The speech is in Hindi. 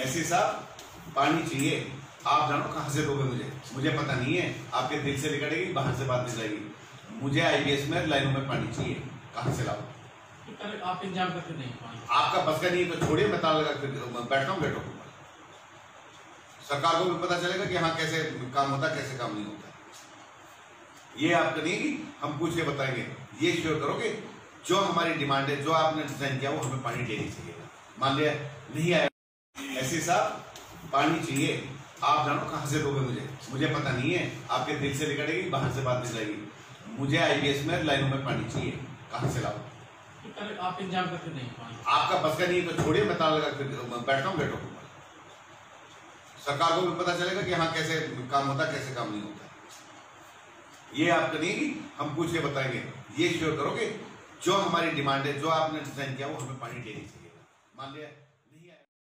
ऐसे साहब पानी चाहिए। आप जानो कहाँ से दोगे मुझे पता नहीं है। आपके दिल से निकलेगी, बाहर से बात निकलेगी। मुझे आईबीएस में लाइनों में पानी चाहिए, कहाँ से लाओ? आप इंतजाम करके देंगे पानी। आपका बस का नहीं है तो छोड़िए, मैं ताला लगा के बैठता हूँ गेटों के ऊपर। सरकार को भी पता चलेगा कि हाँ कैसे काम होता है, कैसे काम नहीं होता। ये आपका नहीं कि हम पूछ के बताएंगे। ये श्योर करोगे जो हमारी डिमांड है, जो आपने डिजाइन किया, वो हमें पानी डेली चाहिए। मान लिया नहीं आया, ऐसे साहब पानी चाहिए। आप जानो कहाँ से दोगे मुझे पता नहीं है। आपके दिल से निकलेगी, बाहर से बात निकलेगी। मुझे आईबीएस में लाइनों में पानी चाहिए, कहाँ से लाओ? आप इंतजाम करके देंगे पानी। आपका बस का नहीं है तो छोड़िए, मैं ताला लगा के बैठता हूँ गेटों के ऊपर। सरकार को भी पता चलेगा कि हाँ कैसे काम होता है, कैसे काम नहीं होता। ये आपका नहीं कि हम पूछ के बताएंगे। ये श्योर करोगे जो हमारी डिमांड है, जो आपने डिजाइन किया, वो हमें पानी डेली चाहिए। मान लिया